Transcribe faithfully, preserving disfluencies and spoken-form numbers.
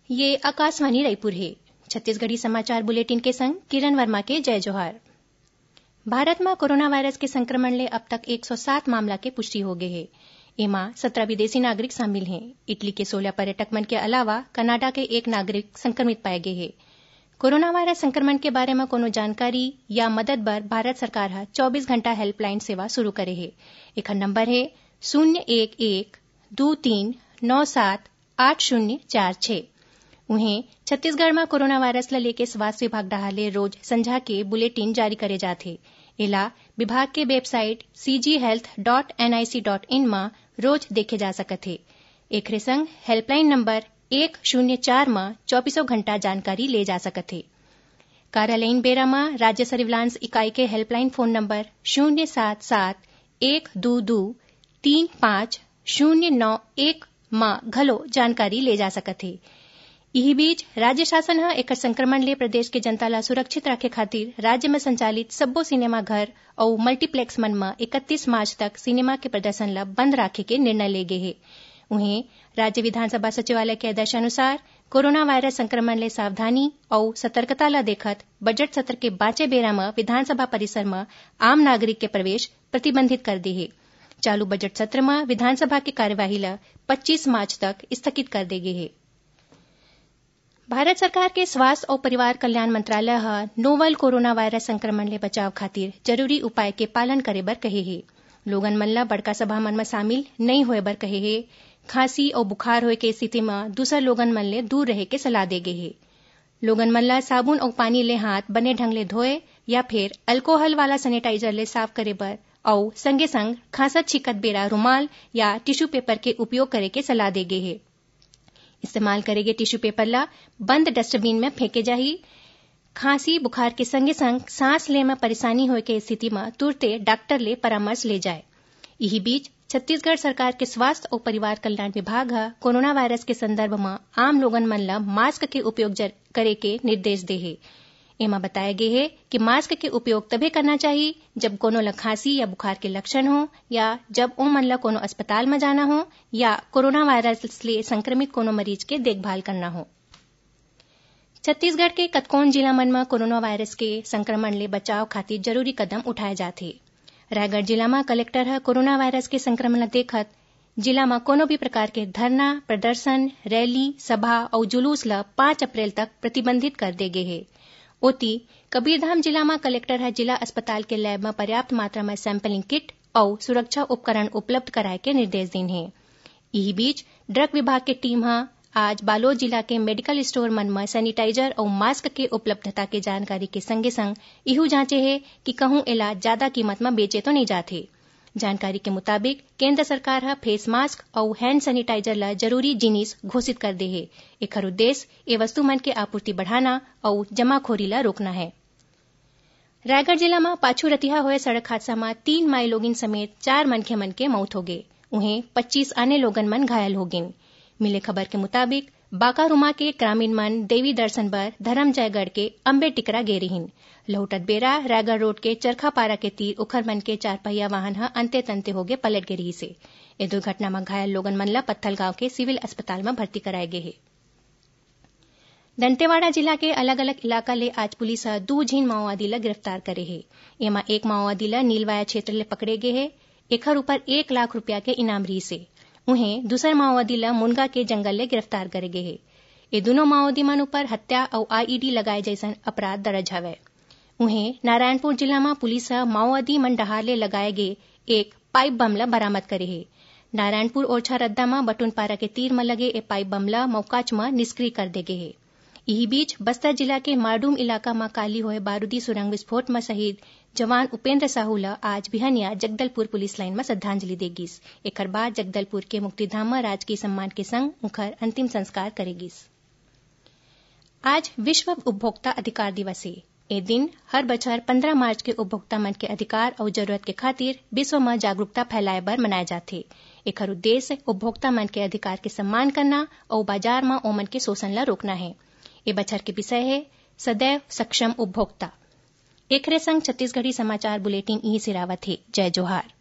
ये आकाशवाणी रायपुर है। छत्तीसगढ़ी समाचार बुलेटिन के संग किरण वर्मा के जय जोहार। भारत में कोरोना वायरस के संक्रमण ले अब तक एक सौ सात मामला के पुष्टि हो गए है। एमा सत्रह विदेशी नागरिक शामिल हैं। इटली के सोलह पर्यटक मन के अलावा कनाडा के एक नागरिक संक्रमित पाए गए हैं। कोरोना वायरस संक्रमण के बारे में कोनो जानकारी या मदद बर भारत सरकार हा चौबीस घंटा हेल्पलाइन सेवा शुरू करे है। एक नंबर है शून्य एक एक दो तीन नौ सात आठ शून्य चार छह। उन्हें छत्तीसगढ़ में कोरोना वायरस ला लेके स्वास्थ्य विभाग डहाले रोज संझा के बुलेटिन जारी करे जाते। एला विभाग के website C G health dot N I C dot in में रोज देखे जा सकत है। एकरे संग हेल्पलाइन नंबर एक शून्य चार में चौबीसों घंटा जानकारी ले जा सकत है। कार्यालयीन बेरा में राज्य सर्विलांस इकाई के हेल्पलाइन फोन नंबर शून्य सात सात एक दो दो तीन पाँच शून्य नौ एक में घलो जानकारी ले जा सकत है। यही बीच राज्य शासन हा एकर संक्रमण ले प्रदेश के जनता ला सुरक्षित रखे खातिर राज्य में संचालित सब्बो सिनेमा घर और मल्टीप्लेक्स मन में इकतीस मार्च तक सिनेमा के प्रदर्शन ला बंद राखे के निर्णय ले गए है। उन्हें राज्य विधानसभा सचिवालय के आदेशानुसार कोरोना वायरस संक्रमण ले सावधानी और सतर्कता ला देखत बजट सत्र के बाचे बेरा में विधानसभा परिसर में आम नागरिक के प्रवेश प्रतिबंधित कर दी है। चालू बजट सत्र में विधानसभा की कार्यवाही ला पच्चीस मार्च तक स्थगित कर दी गई है। भारत सरकार के स्वास्थ्य और परिवार कल्याण मंत्रालय हा नोवल कोरोना वायरस संक्रमण ले बचाव खातिर जरूरी उपाय के पालन करे बर कहे है। लोगन मन ला बड़का सभा मन में शामिल नहीं होए बर कहे है। खांसी और बुखार होए के स्थिति में दूसर लोगन मन ले दूर रहे के सलाह दे गए है। लोगन मन ला साबुन और पानी ले हाथ बने ढंग ले धोए या फिर अल्कोहल वाला सैनिटाइजर ले साफ करे बर और संगे संग खांसत छिकत बेरा रुमाल या टिश्यू पेपर के उपयोग करे के सलाह दे गए है। इस्तेमाल करेगे टिश्यू पेपर ला बंद डस्टबिन में फेंके जाही। खांसी बुखार के संगे संग सांस ले में परेशानी होए के स्थिति में तुरते डॉक्टर ले परामर्श ले जाए। यही बीच छत्तीसगढ़ सरकार के स्वास्थ्य और परिवार कल्याण विभाग हा कोरोना वायरस के संदर्भ में आम लोगन मन ला मास्क के उपयोग करे के निर्देश दे है। एमा बताया गया है कि मास्क के उपयोग तभी करना चाहिए जब कोनो ला खांसी या बुखार के लक्षण हो या जब ओ मन ला कोनो अस्पताल में जाना हो या कोरोना वायरस ले संक्रमित कोनो मरीज के देखभाल करना हो। छत्तीसगढ़ के कतकोन जिला मन में कोरोना वायरस के संक्रमण ले बचाव खातिर जरूरी कदम उठाए जाते। रायगढ़ जिला में कलेक्टर हा कोरोना वायरस के संक्रमण ला देखत जिला में कोनो भी प्रकार के धरना प्रदर्शन रैली सभा और जुलूस ला पाँच अप्रैल तक प्रतिबंधित कर दे गए है। ओती कबीरधाम जिला में कलेक्टर है जिला अस्पताल के लैब में पर्याप्त मात्रा में सैंपलिंग किट और सुरक्षा उपकरण उपलब्ध कराए के निर्देश दिन है। यही बीच ड्रग विभाग के टीम हा आज बालोद जिला के मेडिकल स्टोर मन में सैनिटाइजर और मास्क के उपलब्धता के जानकारी के संगे संग इहू जांचे है कि कहूं एला ज्यादा कीमत में बेचे तो नहीं जाते। जानकारी के मुताबिक केंद्र सरकार हा फेस मास्क और हैंड सैनिटाइजर ला जरूरी जिनिस घोषित कर दे है। एकर उद्देश्य ए वस्तु मन के आपूर्ति बढ़ाना और जमाखोरी ला रोकना है। रायगढ़ जिला में पाछू रतिहा हुए सड़क हादसा में तीन माई लोगिन समेत चार मनखे मन के मौत हो गए। उन्हें पच्चीस अन्य लोगन मन घायल हो गए। मिले खबर के मुताबिक बाकारुमा के ग्रामीण मन देवी दर्शन बर धर्मजयगढ़ के अम्बे टिकरा गे रहीन। लहुटत बेरा रायगढ़ रोड के चरखापारा के तीर उखर मन के चार पहिया वाहन हा अंते तंते होगे पलट गे रही से। ए दुर्घटना में घायल लोगन मन ला पत्थल गांव के सिविल अस्पताल में भर्ती कराए गए है। दंतेवाड़ा जिला के अलग अलग इलाका ले आज पुलिस हा दो झीन माओवादी ला गिरफ्तार करे है। एमा एक माओवादी ला नीलवाया क्षेत्र ले पकड़े गए है। एकर ऊपर एक लाख रुपया के इनाम रही से। उन्हें दूसर माओवादी ला मुनगा के जंगल ले गिरफ्तार करे गए है। ये दोनों माओवादी मन ऊपर हत्या और आईईडी लगाए जैसन अपराध दर्ज हवे। उन्हें नारायणपुर जिला में पुलिस माओवादी मन डहार ले लगाए गए एक पाइप बम ला बरामद करे है। नारायणपुर ओरछा रद्दा में बटुनपारा के तीर में लगे ए पाइप बम ला मौकाच में निष्क्रिय कर दे गए है। यही बीच बस्तर जिला के मारडूम इलाका में काली हुए बारूदी सुरंग विस्फोट में शहीद जवान उपेंद्र साहू ला आज बिहनिया जगदलपुर पुलिस लाइन में श्रद्धांजलि देगिस। एकर बाद जगदलपुर के मुक्तिधाम में राजकीय सम्मान के संग उनकर अंतिम संस्कार करेगिस। आज विश्व उपभोक्ता अधिकार दिवस है। ए दिन हर बछर पंद्रह मार्च के उपभोक्ता मन के अधिकार और जरूरत के खातिर विश्व में जागरूकता फैलाए बर मनाए जाथे। एकर उद्देश्य उपभोक्ता मन के अधिकार के सम्मान करना और बाजार में ओमन के शोषण ला रोकना है। ए बछर के विषय है सदैव सक्षम उपभोक्ता। एकरे संग छत्तीसगढ़ी समाचार बुलेटिन यही सिरावत है। जय जोहार।